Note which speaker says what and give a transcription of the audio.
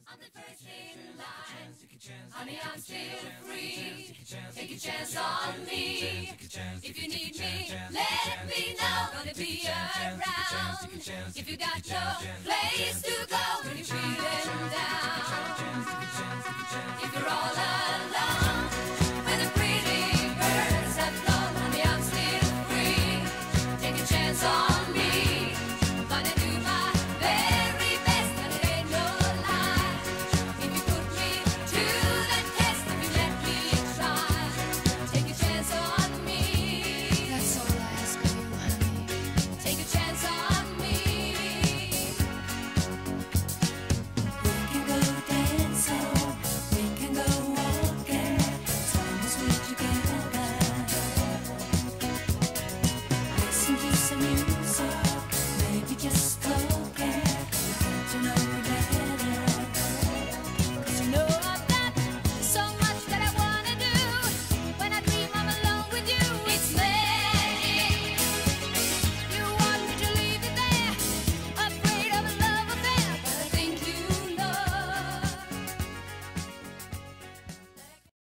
Speaker 1: I'm the first in line. Honey, I'm still free. Take a chance on me. If you need me, let me know. Gonna be around. If you got no place to go, will you be